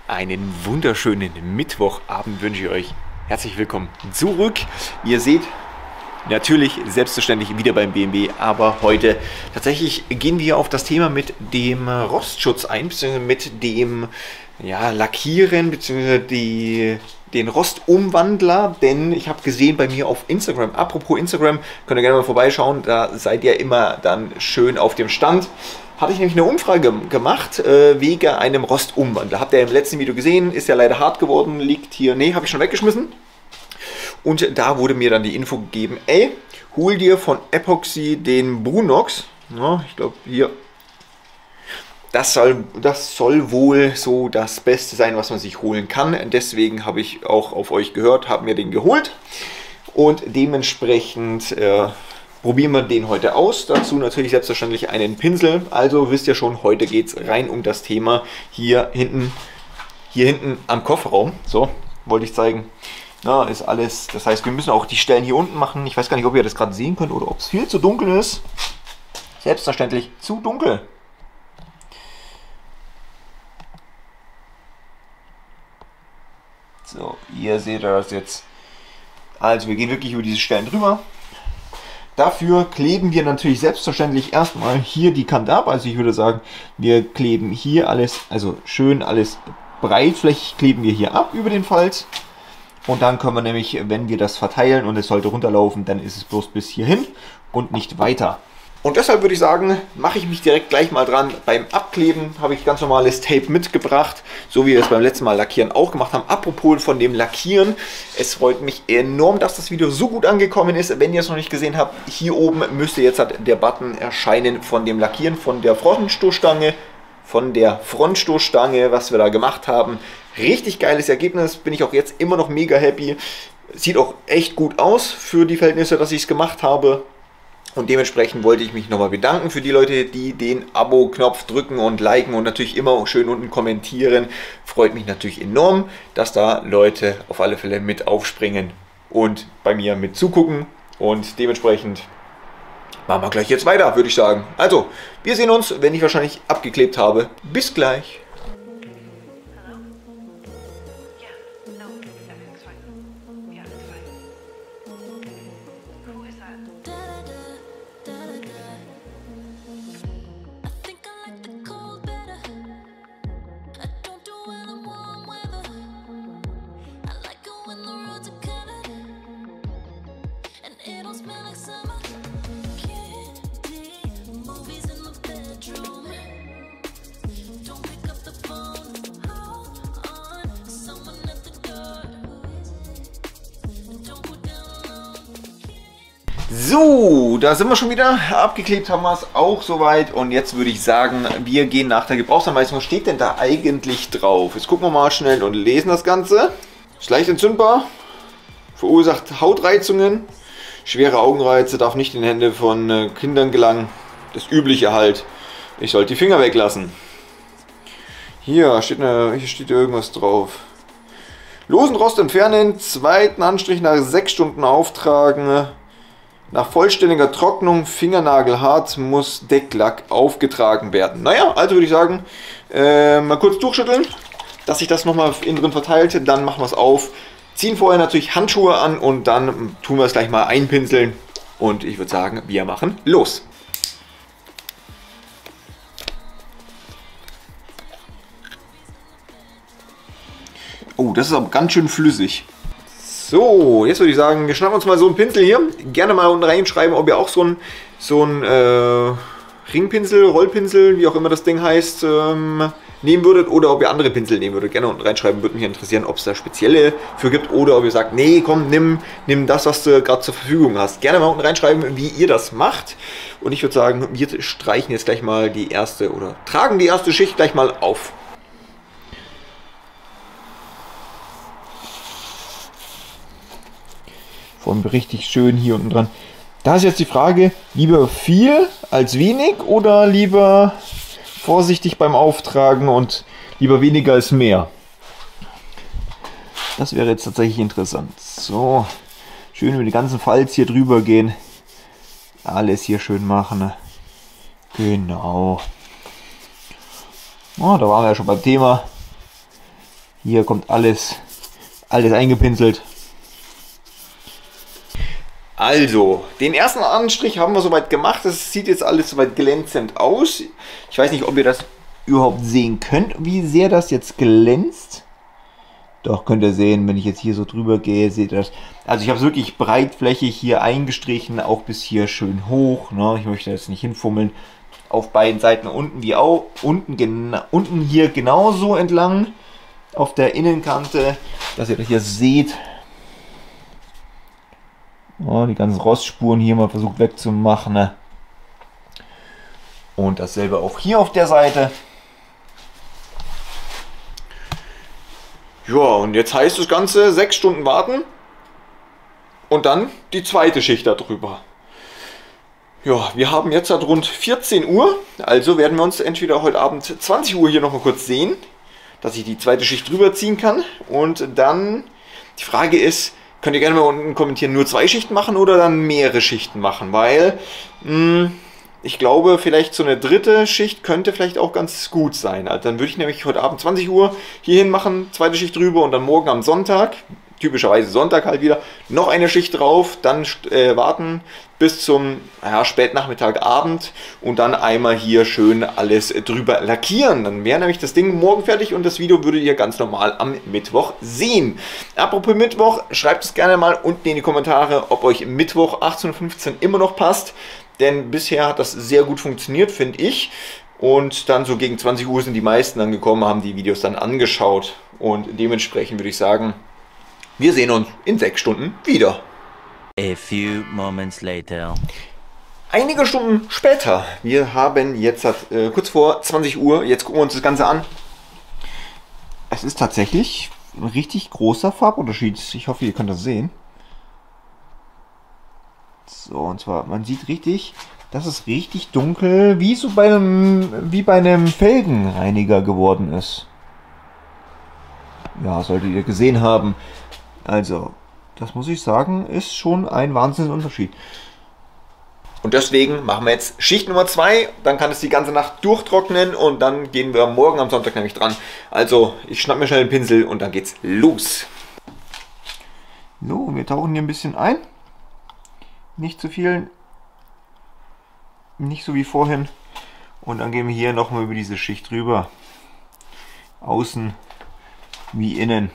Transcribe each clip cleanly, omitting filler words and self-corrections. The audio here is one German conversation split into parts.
Einen wunderschönen Mittwochabend wünsche ich euch. Herzlich willkommen zurück. Wie ihr seht, natürlich selbstverständlich wieder beim BMW, aber heute tatsächlich gehen wir auf das Thema mit dem Rostschutz ein, beziehungsweise mit dem Lackieren, beziehungsweise den Rostumwandler, denn ich habe gesehen bei mir auf Instagram, apropos Instagram, könnt ihr gerne mal vorbeischauen, da seid ihr immer dann schön auf dem Stand. Hatte ich nämlich eine Umfrage gemacht wegen einem Rostumwandler. Habt ihr im letzten Video gesehen, ist ja leider hart geworden, liegt hier, nee, habe ich schon weggeschmissen. Und da wurde mir dann die Info gegeben, ey, hol dir von Epoxy den Brunox, ja, ich glaube hier, das soll wohl so das Beste sein, was man sich holen kann. Deswegen habe ich auch auf euch gehört, habe mir den geholt und dementsprechend probieren wir den heute aus. Dazu natürlich selbstverständlich einen Pinsel. Also wisst ihr schon, heute geht es rein um das Thema hier hinten am Kofferraum. So, wollte ich zeigen. Na, ist alles, das heißt, wir müssen auch die Stellen hier unten machen. Ich weiß gar nicht, ob ihr das gerade sehen könnt oder ob es viel zu dunkel ist. Selbstverständlich zu dunkel. So, ihr seht das jetzt. Also wir gehen wirklich über diese Stellen drüber. Dafür kleben wir natürlich selbstverständlich erstmal hier die Kante ab. Also ich würde sagen, wir kleben hier alles, also schön alles breitflächig kleben wir hier ab über den Falz. Und dann können wir nämlich, wenn wir das verteilen und es sollte runterlaufen, dann ist es bloß bis hierhin und nicht weiter. Und deshalb würde ich sagen, mache ich mich direkt gleich mal dran. Beim Abkleben habe ich ganz normales Tape mitgebracht, so wie wir es beim letzten Mal Lackieren auch gemacht haben. Apropos von dem Lackieren, es freut mich enorm, dass das Video so gut angekommen ist. Wenn ihr es noch nicht gesehen habt, hier oben müsste jetzt der Button erscheinen von dem Lackieren, von der Frontstoßstange, was wir da gemacht haben. Richtig geiles Ergebnis, bin ich auch jetzt immer noch mega happy. Sieht auch echt gut aus für die Verhältnisse, dass ich es gemacht habe. Und dementsprechend wollte ich mich nochmal bedanken für die Leute, die den Abo-Knopf drücken und liken und natürlich immer schön unten kommentieren. Freut mich natürlich enorm, dass da Leute auf alle Fälle mit aufspringen und bei mir mit zugucken. Und dementsprechend machen wir gleich jetzt weiter, würde ich sagen. Also, wir sehen uns, wenn ich wahrscheinlich abgeklebt habe. Bis gleich. So, da sind wir schon wieder. Abgeklebt haben wir es auch soweit. Und jetzt würde ich sagen, wir gehen nach der Gebrauchsanweisung. Was steht denn da eigentlich drauf? Jetzt gucken wir mal schnell und lesen das Ganze. Ist leicht entzündbar, verursacht Hautreizungen, schwere Augenreize, darf nicht in Hände von Kindern gelangen. Das Übliche halt. Ich sollte die Finger weglassen. Hier steht irgendwas drauf. Losen Rost entfernen, zweiten Anstrich nach 6 Stunden auftragen. Nach vollständiger Trocknung, fingernagelhart, muss Decklack aufgetragen werden. Naja, also würde ich sagen, mal kurz durchschütteln, dass sich das nochmal innen drin verteilt. Dann machen wir es auf. Ziehen vorher natürlich Handschuhe an und dann tun wir es gleich mal einpinseln. Und ich würde sagen, wir machen los. Oh, das ist aber ganz schön flüssig. So, jetzt würde ich sagen, wir schnappen uns mal so einen Pinsel hier. Gerne mal unten reinschreiben, ob ihr auch so ein Ringpinsel, Rollpinsel, wie auch immer das Ding heißt, nehmen würdet oder ob ihr andere Pinsel nehmen würdet. Gerne unten reinschreiben, würde mich interessieren, ob es da spezielle für gibt oder ob ihr sagt, nee, komm, nimm das, was du gerade zur Verfügung hast. Gerne mal unten reinschreiben, wie ihr das macht. Und ich würde sagen, wir streichen jetzt gleich mal die erste oder tragen die erste Schicht gleich mal auf. Von richtig schön hier unten dran. Da ist jetzt die Frage, lieber viel als wenig oder lieber vorsichtig beim Auftragen und lieber weniger als mehr? Das wäre jetzt tatsächlich interessant. So, schön über die ganzen Falz hier drüber gehen. Alles hier schön machen. Genau. Oh, da waren wir ja schon beim Thema. Hier kommt alles eingepinselt. Also, den ersten Anstrich haben wir soweit gemacht. Das sieht jetzt alles soweit glänzend aus. Ich weiß nicht, ob ihr das überhaupt sehen könnt, wie sehr das jetzt glänzt. Doch, könnt ihr sehen, wenn ich jetzt hier so drüber gehe, seht ihr das. Also ich habe es wirklich breitflächig hier eingestrichen, auch bis hier schön hoch. Ne? Ich möchte jetzt nicht hinfummeln. Auf beiden Seiten unten wie auch. Unten hier genauso entlang. Auf der Innenkante, dass ihr das hier seht. Oh, die ganzen Rostspuren hier mal versucht wegzumachen. Ne? Und dasselbe auch hier auf der Seite. Ja, und jetzt heißt das Ganze 6 Stunden warten und dann die zweite Schicht darüber. Ja, wir haben jetzt halt rund 14 Uhr, also werden wir uns entweder heute Abend 20 Uhr hier nochmal kurz sehen, dass ich die zweite Schicht drüber ziehen kann. Und dann, die Frage ist, könnt ihr gerne mal unten kommentieren, nur 2 Schichten machen oder dann mehrere Schichten machen, weil ich glaube, vielleicht so eine dritte Schicht könnte vielleicht auch ganz gut sein. Also dann würde ich nämlich heute Abend 20 Uhr hierhin machen, zweite Schicht drüber und dann morgen am Sonntag, typischerweise Sonntag halt wieder, noch eine Schicht drauf, dann warten bis zum Spätnachmittag, Abend und dann einmal hier schön alles drüber lackieren. Dann wäre nämlich das Ding morgen fertig und das Video würdet ihr ganz normal am Mittwoch sehen. Apropos Mittwoch, schreibt es gerne mal unten in die Kommentare, ob euch Mittwoch 18:15 Uhr immer noch passt. Denn bisher hat das sehr gut funktioniert, finde ich. Und dann so gegen 20 Uhr sind die meisten dann gekommen, haben die Videos dann angeschaut. Und dementsprechend würde ich sagen, wir sehen uns in 6 Stunden wieder. A few moments later. Einige Stunden später. Wir haben jetzt kurz vor 20 Uhr. Jetzt gucken wir uns das Ganze an. Es ist tatsächlich ein richtig großer Farbunterschied. Ich hoffe, ihr könnt das sehen. So, und zwar, man sieht richtig, dass es richtig dunkel, wie so bei einem Felgenreiniger geworden ist. Ja, solltet ihr gesehen haben. Also, das muss ich sagen, ist schon ein Wahnsinnsunterschied. Und deswegen machen wir jetzt Schicht Nummer 2, dann kann es die ganze Nacht durchtrocknen und dann gehen wir morgen am Sonntag nämlich dran. Also, ich schnapp mir schnell den Pinsel und dann geht's los. So, wir tauchen hier ein bisschen ein. Nicht zu viel, nicht so wie vorhin. Und dann gehen wir hier nochmal über diese Schicht drüber. Außen wie innen.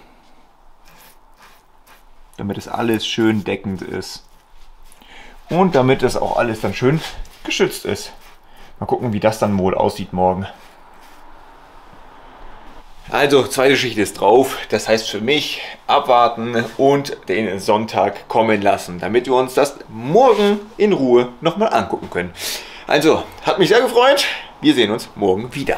Damit es alles schön deckend ist. Und damit es auch alles dann schön geschützt ist. Mal gucken, wie das dann wohl aussieht morgen. Also, zweite Schicht ist drauf. Das heißt für mich, abwarten und den Sonntag kommen lassen, damit wir uns das morgen in Ruhe nochmal angucken können. Also, hat mich sehr gefreut. Wir sehen uns morgen wieder.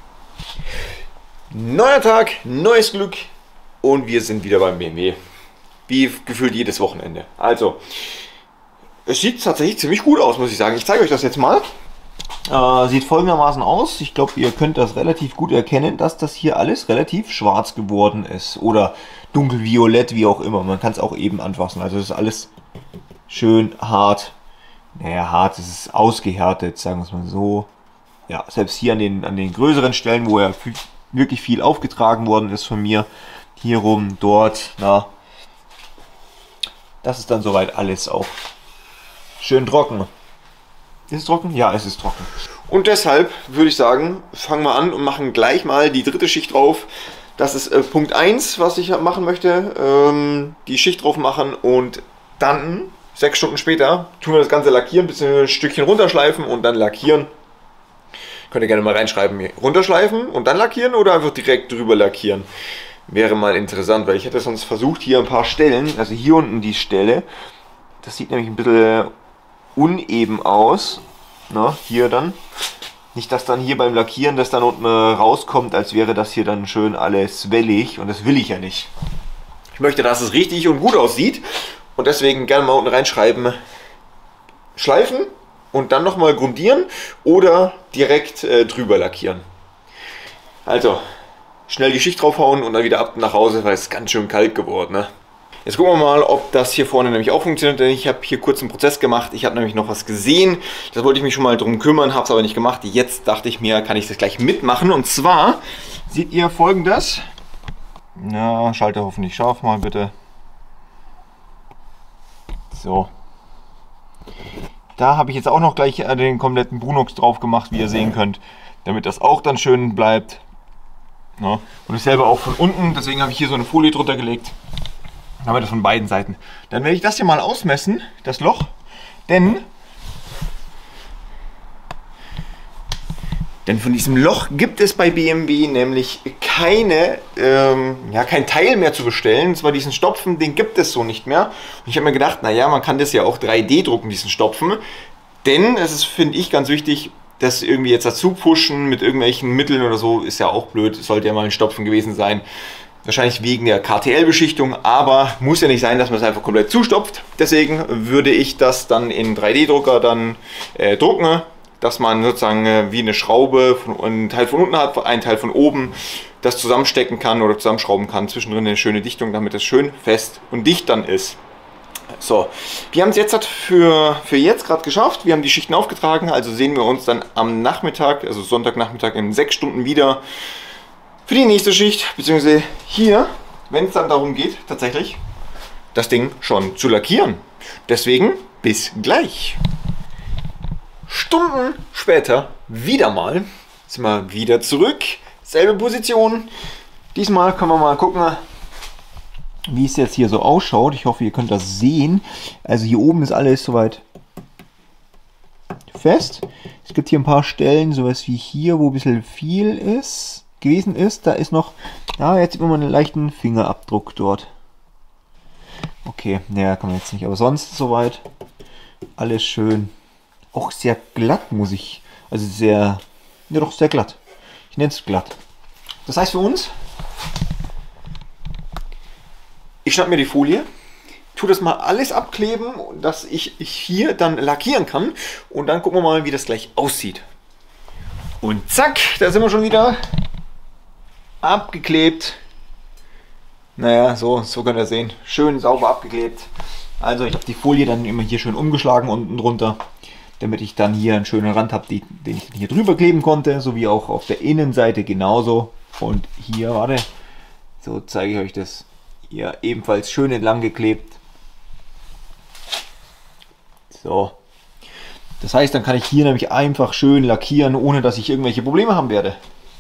Neuer Tag, neues Glück und wir sind wieder beim BMW. Wie gefühlt jedes Wochenende. Also, es sieht tatsächlich ziemlich gut aus, muss ich sagen. Ich zeige euch das jetzt mal. Sieht folgendermaßen aus. Ich glaube, ihr könnt das relativ gut erkennen, dass das hier alles relativ schwarz geworden ist. Oder dunkelviolett, wie auch immer. Man kann es auch eben anfassen. Also es ist alles schön hart. Naja, hart, es ist ausgehärtet, sagen wir es mal so. Ja, selbst hier an den größeren Stellen, wo ja wirklich viel aufgetragen worden ist von mir. Hier rum, dort, na. Das ist dann soweit alles auch schön trocken. Ist es trocken? Ja, es ist trocken. Und deshalb würde ich sagen, fangen wir an und machen gleich mal die dritte Schicht drauf. Das ist Punkt 1, was ich machen möchte. Die Schicht drauf machen und dann 6 Stunden später tun wir das Ganze lackieren, bzw. ein Stückchen runterschleifen und dann lackieren. Könnt ihr gerne mal reinschreiben, runterschleifen und dann lackieren oder einfach direkt drüber lackieren. Wäre mal interessant, weil ich hätte sonst versucht, hier ein paar Stellen, also hier unten die Stelle, das sieht nämlich ein bisschen uneben aus, na, hier dann, nicht, dass dann hier beim Lackieren das dann unten rauskommt, als wäre das hier dann schön alles wellig und das will ich ja nicht. Ich möchte, dass es richtig und gut aussieht und deswegen gerne mal unten reinschreiben, schleifen und dann nochmal grundieren oder direkt drüber lackieren. Also, schnell die Schicht draufhauen und dann wieder ab nach Hause, weil es ist ganz schön kalt geworden, ne? Jetzt gucken wir mal, ob das hier vorne nämlich auch funktioniert, denn ich habe hier kurz einen Prozess gemacht. Ich habe nämlich noch was gesehen, das wollte ich mich schon mal drum kümmern, habe es aber nicht gemacht. Jetzt dachte ich mir, kann ich das gleich mitmachen und zwar seht ihr Folgendes. Ja, Schalter hoffentlich scharf mal bitte. So. Da habe ich jetzt auch noch gleich den kompletten Brunox drauf gemacht, wie ihr sehen könnt, damit das auch dann schön bleibt. Ja. Und dasselbe auch von unten, deswegen habe ich hier so eine Folie drunter gelegt. Dann haben wir das von beiden Seiten. Dann werde ich das hier mal ausmessen, das Loch, denn von diesem Loch gibt es bei BMW nämlich kein Teil mehr zu bestellen. Und zwar diesen Stopfen, den gibt es so nicht mehr. Und ich habe mir gedacht, naja, man kann das ja auch 3D drucken, diesen Stopfen. Denn es ist, finde ich, ganz wichtig, das irgendwie jetzt dazu pushen mit irgendwelchen Mitteln oder so, ist ja auch blöd. Sollte ja mal ein Stopfen gewesen sein. Wahrscheinlich wegen der KTL-Beschichtung, aber muss ja nicht sein, dass man es einfach komplett zustopft. Deswegen würde ich das dann in 3D-Drucker dann drucken, dass man sozusagen wie eine Schraube einen Teil von unten hat, einen Teil von oben, das zusammenstecken kann oder zusammenschrauben kann. Zwischendrin eine schöne Dichtung, damit es schön fest und dicht dann ist. So, wir haben es jetzt für jetzt gerade geschafft. Wir haben die Schichten aufgetragen, also sehen wir uns dann am Nachmittag, also Sonntagnachmittag in 6 Stunden wieder für die nächste Schicht, beziehungsweise hier, wenn es dann darum geht, tatsächlich das Ding schon zu lackieren. Deswegen bis gleich. Stunden später wieder mal, sind wir wieder zurück, selbe Position. Diesmal können wir mal gucken, wie es jetzt hier so ausschaut. Ich hoffe, ihr könnt das sehen. Also hier oben ist alles soweit fest. Es gibt hier ein paar Stellen, sowas wie hier, wo ein bisschen viel gewesen ist. Da ist noch, jetzt sieht man mal einen leichten Fingerabdruck dort. Okay, naja, kann man jetzt nicht, aber sonst soweit alles schön. Auch sehr glatt also sehr glatt. Ich nenne es glatt. Das heißt für uns, ich schnappe mir die Folie, tue das mal alles abkleben, dass ich hier dann lackieren kann und dann gucken wir mal, wie das gleich aussieht. Und zack, da sind wir schon wieder abgeklebt. Naja, so könnt ihr sehen. Schön sauber abgeklebt. Also ich habe die Folie dann immer hier schön umgeschlagen unten drunter, damit ich dann hier einen schönen Rand habe, den ich hier drüber kleben konnte, sowie auch auf der Innenseite genauso. Und hier, warte, so zeige ich euch das, hier ebenfalls schön entlang geklebt. So. Das heißt, dann kann ich hier nämlich einfach schön lackieren, ohne dass ich irgendwelche Probleme haben werde.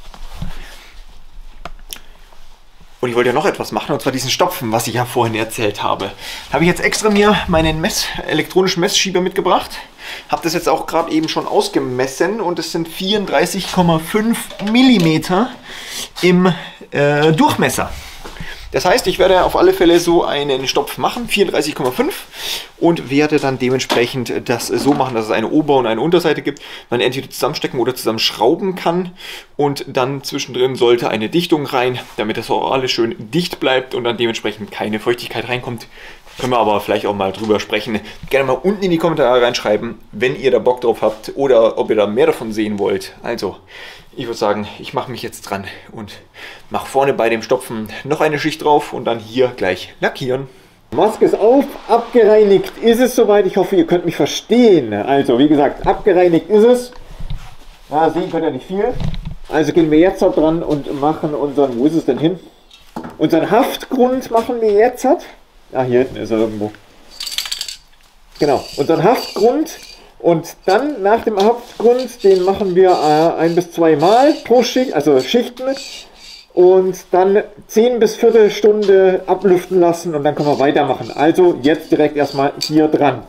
Und ich wollte ja noch etwas machen, und zwar diesen Stopfen, was ich ja vorhin erzählt habe. Da habe ich jetzt extra mir meinen elektronischen Messschieber mitgebracht. Habe das jetzt auch gerade eben schon ausgemessen und es sind 34,5 mm im Durchmesser. Das heißt, ich werde auf alle Fälle so einen Stopf machen, 34,5, und werde dann dementsprechend das so machen, dass es eine Ober- und eine Unterseite gibt, man entweder zusammenstecken oder zusammenschrauben kann, und dann zwischendrin sollte eine Dichtung rein, damit das auch alles schön dicht bleibt und dann dementsprechend keine Feuchtigkeit reinkommt. Können wir aber vielleicht auch mal drüber sprechen. Gerne mal unten in die Kommentare reinschreiben, wenn ihr da Bock drauf habt oder ob ihr da mehr davon sehen wollt. Also, ich würde sagen, ich mache mich jetzt dran und mache vorne bei dem Stopfen noch eine Schicht drauf und dann hier gleich lackieren. Maske ist auf, abgereinigt ist es soweit. Ich hoffe, ihr könnt mich verstehen. Also, wie gesagt, abgereinigt ist es. Ja, sehen könnt ihr nicht viel. Also gehen wir jetzt dran und machen unseren, wo ist es denn hin? Unseren Haftgrund machen wir jetzt. Hier hinten ist er irgendwo. Genau, unseren Haftgrund. Und dann nach dem Haftgrund, den machen wir 1 bis 2 Mal pro Schicht, also Schichten. Und dann 10 bis Viertelstunde ablüften lassen und dann können wir weitermachen. Also jetzt direkt erstmal hier dran.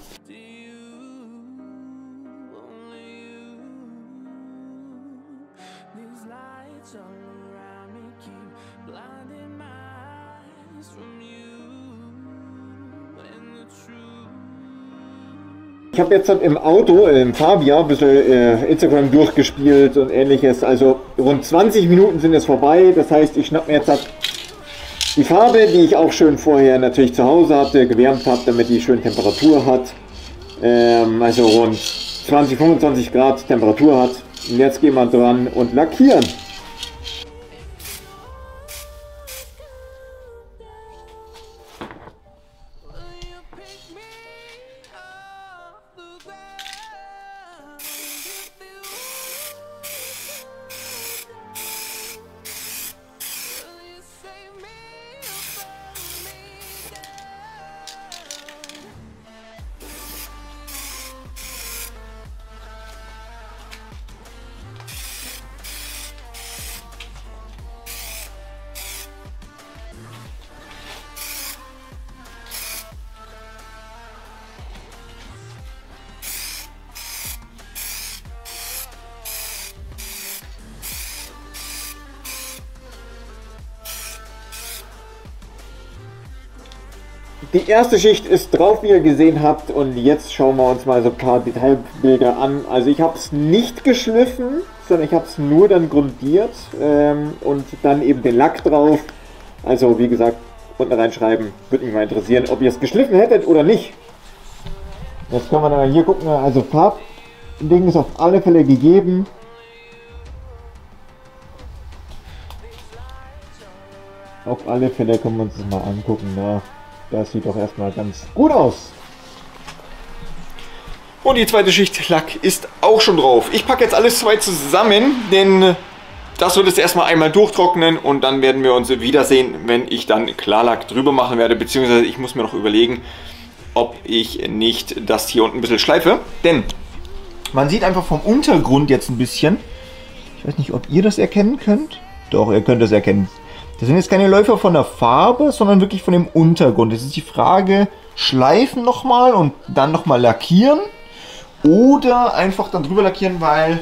Ich habe jetzt im Auto, im Fabia, ein bisschen Instagram durchgespielt und ähnliches. Also rund 20 Minuten sind jetzt vorbei. Das heißt, ich schnappe mir jetzt die Farbe, die ich auch schön vorher natürlich zu Hause hatte, gewärmt habe, damit die schön Temperatur hat. Also rund 20, 25 Grad Temperatur hat. Und jetzt gehen wir dran und lackieren. die erste Schicht ist drauf, wie ihr gesehen habt, und jetzt schauen wir uns mal so ein paar Detailbilder an. Also ich habe es nicht geschliffen, sondern ich habe es nur dann grundiert und dann eben den Lack drauf. Also wie gesagt, unten reinschreiben, würde mich mal interessieren, ob ihr es geschliffen hättet oder nicht. Jetzt können wir dann hier gucken, also Farbding ist auf alle Fälle gegeben. Auf alle Fälle können wir uns das mal angucken. Na, das sieht doch erstmal ganz gut aus. Und die zweite Schicht Lack ist auch schon drauf. Ich packe jetzt alles zwei zusammen, denn das wird jetzt erstmal einmal durchtrocknen und dann werden wir uns wiedersehen, wenn ich dann Klarlack drüber machen werde. Beziehungsweise ich muss mir noch überlegen, ob ich nicht das hier unten ein bisschen schleife. Denn man sieht einfach vom Untergrund jetzt ein bisschen. Ich weiß nicht, ob ihr das erkennen könnt. Doch, ihr könnt das erkennen. Das sind jetzt keine Läufer von der Farbe, sondern wirklich von dem Untergrund. Das ist die Frage, schleifen nochmal und dann nochmal lackieren oder einfach dann drüber lackieren, weil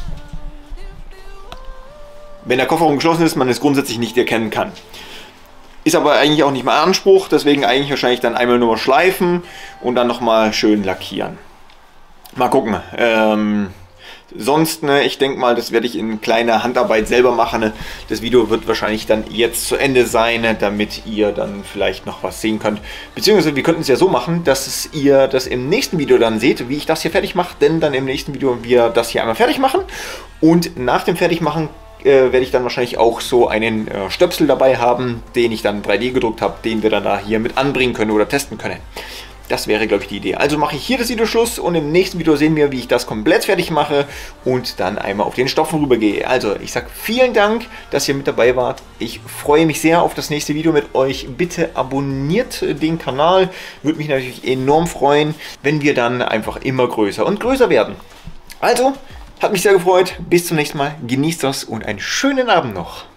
wenn der Kofferraum geschlossen ist, man es grundsätzlich nicht erkennen kann. Ist aber eigentlich auch nicht mal Anspruch, deswegen eigentlich wahrscheinlich dann einmal nur schleifen und dann nochmal schön lackieren. Mal gucken. Sonst, ich denke mal, das werde ich in kleiner Handarbeit selber machen. Das Video wird wahrscheinlich dann jetzt zu Ende sein, damit ihr dann vielleicht noch was sehen könnt. Beziehungsweise wir könnten es ja so machen, dass ihr das im nächsten Video dann seht, wie ich das hier fertig mache. Denn dann im nächsten Video wir das hier einmal fertig machen. Und nach dem Fertigmachen werde ich dann wahrscheinlich auch so einen Stöpsel dabei haben, den ich dann 3D gedruckt habe, den wir dann da hier mit anbringen können oder testen können. Das wäre, glaube ich, die Idee. Also mache ich hier das Video Schluss und im nächsten Video sehen wir, wie ich das komplett fertig mache und dann einmal auf den Stoffen rübergehe. Also ich sage vielen Dank, dass ihr mit dabei wart. Ich freue mich sehr auf das nächste Video mit euch. Bitte abonniert den Kanal. Würde mich natürlich enorm freuen, wenn wir dann einfach immer größer und größer werden. Also, hat mich sehr gefreut. Bis zum nächsten Mal. Genießt das und einen schönen Abend noch.